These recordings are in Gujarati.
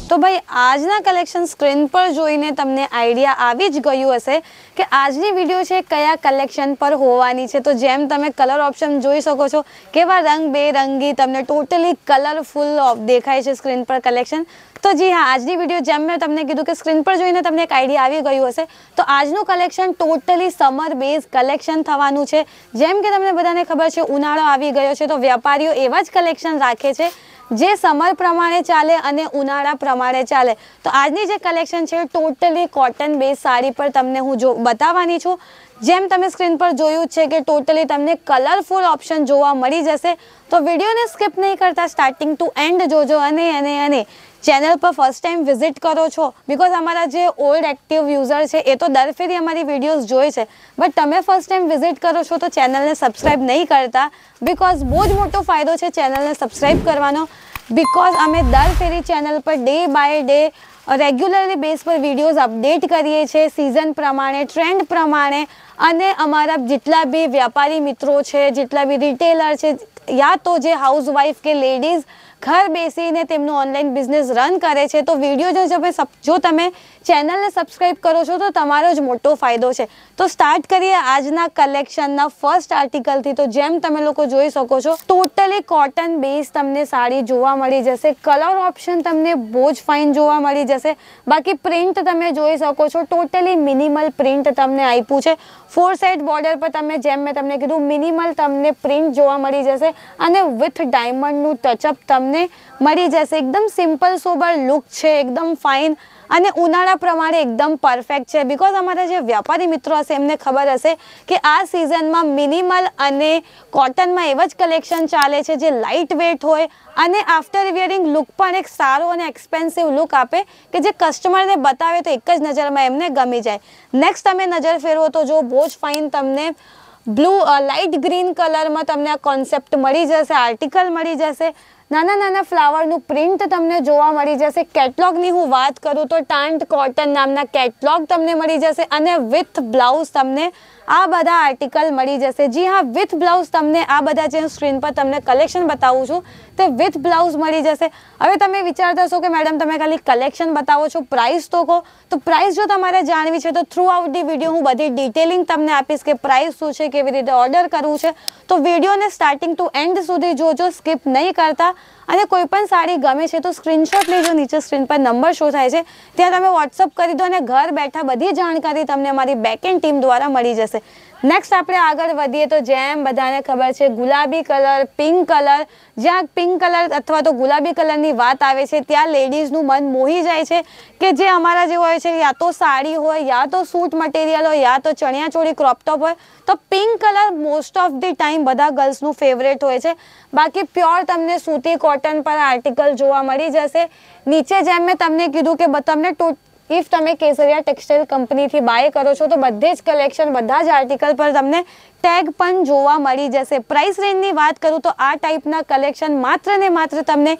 तो भाई આજના કલેક્શન સ્ક્રીન પર જોઈને તમને આઈડિયા આવી જ ગયું હશે કે આજની વિડિયો છે કયા કલેક્શન પર હોવાની છે। તો જેમ તમે કલર ઓપ્શન જોઈ શકો છો કેવા રંગબેરંગી તમને ટોટલી કલરફુલ દેખાય છે સ્ક્રીન પર કલેક્શન। तो जी हाँ, આજની વિડિયો જેમ મેં તમને કીધું કે સ્ક્રીન પર જોઈને તમને એક આઈડિયા આવી ગયું હશે। તો આજનું collection totally summer base collection થવાનું છે। જેમ કે તમને બધાને ખબર છે ઉનાળો આવી ગયો છે તો વેપારીઓ એવા જ કલેક્શન રાખે છે જે સમર પ્રમાણે ચાલે અને ઉનાળા પ્રમાણે ચાલે। તો આજની જે કલેક્શન છે ટોટલી કોટન બેઝ સાડી પર તમને હું જો બતાવવાની છું। જેમ તમે સ્ક્રીન પર જોયું છે કે ટોટલી તમને કલરફુલ ઓપ્શન જોવા મળી જશે। તો વિડિયોને સ્કીપ નહીં કરતા સ્ટાર્ટિંગ ટુ એન્ડ જોજો અને ચેનલ પર ફર્સ્ટ ટાઈમ વિઝિટ કરો છો બીકોઝ અમારા જે ઓલ્ડ એક્ટિવ યુઝર છે એ તો દર ફેરી અમારી વિડીયોઝ જોઈ છે બટ તમે ફર્સ્ટ ટાઈમ વિઝિટ કરો છો તો ચેનલને સબસ્ક્રાઈબ નહીં કરતા બીકોઝ બહુ જ મોટો ફાયદો છે ચેનલને સબસ્ક્રાઈબ કરવાનો બીકોઝ અમે દર ફેરી ચેનલ પર day by day regularly base પર વિડીયોઝ અપડેટ કરીએ છીએ સિઝન પ્રમાણે ટ્રેન્ડ પ્રમાણે અને અમારા જેટલા બી વ્યાપારી મિત્રો છે જેટલા બી રિટેલર છે યા તો જે હાઉસવાઈફ કે લેડીઝ घर बेसीने तेमनो ऑनलाइन बिजनेस रन करे छे तो वीडियो जो तमे चैनल ने सब्सक्राइब करो छो तो तमारो ज मोटो फायदो छे। तो स्टार्ट करिए आजना कलेक्शन ना फर्स्ट आर्टिकल थी। तो जेम तमे लोको जोई सको छो टोटली कॉटन बेस तमने साड़ी जोवा मळी जशे। कलर ऑप्शन तमने बोज फाइन जोवा मळी जशे। बाकी प्रिंट तमे जोई सको छो टोटली मिनिमल प्रिंट तमने आप्युं छे। 4 साइड बॉर्डर पर तमे जेम मैं तमने कीधुं मिनिमल तमने प्रिंट जोवा मळी जशे अने विथ डायमंड नु टचअप तमने मळी जशे। एकदम सिंपल सोबर लुक छे एकदम फाइन અને ઉનાળા પ્રમાણે એકદમ પરફેક્ટ છે બીકોઝ અમારા જે વ્યાપારી મિત્રો હશે એમને ખબર હશે કે આ સિઝનમાં મિનિમલ અને કોટનમાં એવા જ કલેક્શન ચાલે છે જે લાઇટ વેટ હોય અને આફ્ટર વિયરિંગ લુક પણ એક સારો અને એક્સપેન્સિવ લુક આપે કે જે કસ્ટમરને બતાવે તો એક જ નજરમાં એમને ગમી જાય। નેક્સ્ટ તમે નજર ફેરવો તો જો બહુ જ ફાઇન તમને બ્લુ લાઇટ ગ્રીન કલરમાં તમને આ કોન્સેપ્ટ મળી જશે આર્ટિકલ મળી જશે। નાના નાના ફ્લાવરનું પ્રિન્ટ તમને જોવા મળી જશે। કેટલોગની હું વાત કરું તો ટાન્ટ કોટન નામના કેટલોગ તમને મળી જશે અને વિથ બ્લાઉઝ તમને આ બધા આર્ટિકલ મળી જશે। જી હા, વિથ બ્લાઉઝ તમને આ બધા જે સ્ક્રીન પર તમને કલેક્શન બતાવું છું તે વિથ બ્લાઉઝ મળી જશે। હવે તમે વિચારતા હશો કે મેડમ તમે ખાલી કલેક્શન બતાવો છો પ્રાઇસ તો કહો। તો પ્રાઇસ જો તમારે જાણવી છે તો થ્રુ આઉટ ધી વિડીયો હું બધી ડિટેલિંગ તમને આપીશ કે પ્રાઇસ શું છે કેવી રીતે ઓર્ડર કરવું છે। તો વિડીયોને સ્ટાર્ટિંગ ટુ એન્ડ સુધી જોજો સ્કીપ નહીં કરતા અને કોઈ પણ સાડી ગમે છે તો સ્ક્રીનશોટ લેજો। નીચે સ્ક્રીન પર નંબર શો થાય છે ત્યાં તમે વોટ્સઅપ કરી દો અને ઘર બેઠા બધી જાણકારી તમને અમારી બેકએન્ડ ટીમ દ્વારા મળી જશે। નેક્સ્ટ આપણે આગળ વધીએ તો જેમ બધાને ખબર છે ગુલાબી કલર પિંક કલર જ્યાં પિંક કલર અથવા તો ગુલાબી કલરની વાત આવે છે ત્યાં લેડીઝનું મન મોહી જાય છે કે જે અમારા જે હોય છે યા તો સાડી હોય યા તો સૂટ મટીરિયલ હોય યા તો ચણિયાચોળી ક્રોપ ટોપ હોય તો pink colour most of the time બધા ગર્લ્સનું ફેવરેટ હોય છે। બાકી પ્યોર તમને સૂતી કોટન પર આર્ટિકલ જોવા મળી જશે। નીચે જેમ મેં તમને કીધું કે તમને इफ तमे केसरिया टेक्सटाइल कंपनी थी बाय करो छो तो बधे ज कलेक्शन बधा ज आर्टिकल पर तमने टेग पण जोवा मळी जशे। प्राइस रेंज नी बात करूं तो आ टाइपना कलेक्शन मात्र ने मात्र तमने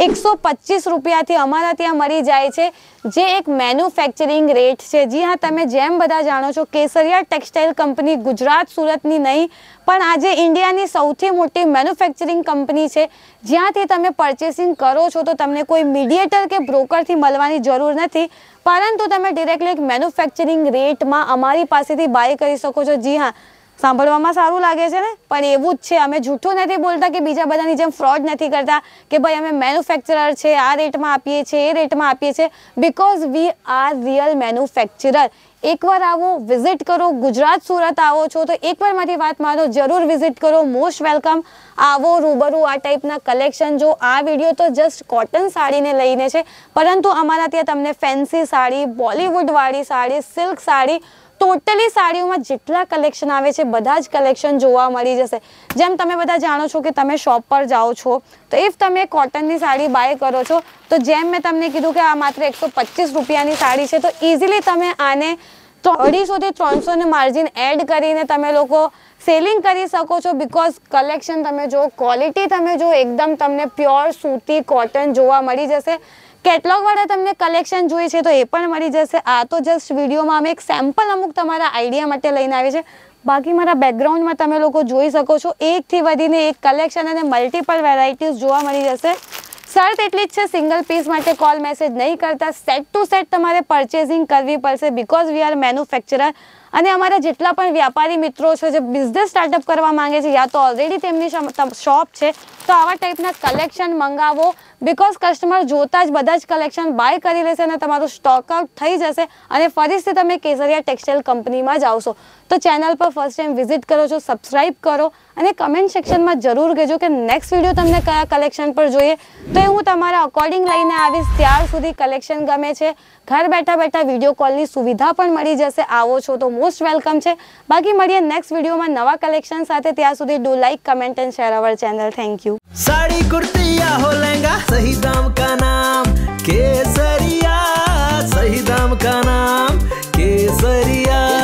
125 रुपया थी अमारा त्यां मळी जाय छे जे एक मैन्युफेक्चरिंग रेट छे। जी हाँ, तमे जेम बधा जाणो छो केसरिया टेक्सटाइल कंपनी गुजरात सूरतनी नहीं पण आजे इंडियानी सौथी मोटी मैन्युफेक्चरिंग कंपनी छे ज्यांथी तमे परचेसिंग करो छो तो तमने कोई मीडिएटर के ब्रोकर थी मळवानी जरूर नथी परंतु तमे डायरेक्टली एक मैन्युफेक्चरिंग रेट में अमारी पासेथी बाय करी सको छो। जी हाँ, सांभळवामां सारूं लागे छे ने पण एवुं ज छे। अमे झूठું નથી બોલતા કે બીજા બધાની જેમ ફ્રોડ નથી કરતા કે ભાઈ અમે મેન્યુફેક્ચરર છે આ રેટમાં આપીએ છે એ રેટમાં આપીએ છે because we are real manufacturer. એકવાર આવો વિઝિટ કરો ગુજરાત સુરત આવો છો તો એકવાર મારી વાત માનો જરૂર વિઝિટ કરો મોસ્ટ વેલકમ। આવો રૂબરૂ આ ટાઈપના કલેક્શન જો આ વિડીયો તો જસ્ટ કોટન સાડીને લઈને છે પરંતુ અમારા ત્યાં તમને ફેન્સી સાડી બોલિવૂડવાળી સાડી સિલ્ક સાડી टोटली साड़ीओं में जेटला कलेक्शन आवे छे बधा ज कलेक्शन जोवा मळी जशे। जेम तमे बधा जाणो छो के तमे शॉप पर जाओ छो तो इफ तमे कॉटननी साड़ी बाय करो छो तो जेम मैं तमने कीधुं के आ मात्र 125 रुपयानी साड़ी छे तो इजीली तमे आने 250 થી 300 ने मार्जिन एड करीने तमे लोको सेलिंग करी सको छो बिकॉज कलेक्शन तमे जो क्वॉलिटी तमे जो एकदम तमने प्योर सूती कॉटन जोवा मळी जशे। केटलॉग वाला तमने कलेक्शन जोई छे तो ए पण मळी जशे। आ तो जस्ट विडियो में अमे एक सैम्पल अमुक तमारा आइडिया माटे लईने आवी छे बाकी मारा बेकग्राउंड में तमे लोको जोई सको छो एक थी वधीने एक कलेक्शन अने मल्टीपल वेराइटीज जोवा मळी जशे। શરત એટલી જ છે, સિંગલ પીસ માટે કોલ મેસેજ નહીં કરતા, સેટ ટુ સેટ તમારે પરચેસિંગ કરવી પડશે બીકોઝ વી આર મેન્યુફેક્ચરર. અને અમારા જેટલા પણ વ્યાપારી મિત્રો છે જે બિઝનેસ સ્ટાર્ટઅપ કરવા માંગે છે યા તો ઓલરેડી તેમની શોપ છે, તો આવા ટાઈપના કલેક્શન મંગાવો બીકોઝ કસ્ટમર જોતા જ બધા જ કલેક્શન બાય કરી લેશે અને તમારું સ્ટોક આઉટ થઈ જશે અને ફરીથી તમે કેસરિયા ટેક્સટાઇલ કંપનીમાં જ આવશો. તો ચેનલ પર ફર્સ્ટ ટાઈમ વિઝિટ કરો છો, સબસ્ક્રાઇબ કરો અને કમેન્ટ સેક્શનમાં જરૂર કહેજો કે નેક્સ્ટ વિડીયો તમને કયા કલેક્શન પર જોઈએ, તો એ હું તમારા અકોર્ડિંગ લઈને આવીશ. ત્યાર સુધી કલેક્શન ગમે છે, ઘર બેઠા બેઠા વિડીયો કોલની સુવિધા પણ મળી જશે. આવો છો તો મોસ્ટ વેલકમ છે. બાકી મળીએ નેક્સ્ટ વિડીયોમાં નવા કલેક્શન સાથે. ત્યાં સુધી do like, comment and share our channel. Thank you. Sari kurti या हो लहंगा, सही दाम का नाम केसरिया, सही दाम का नाम केसरिया.